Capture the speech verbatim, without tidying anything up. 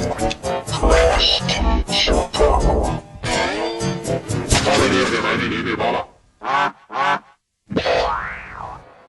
小弟给来你礼包了啊！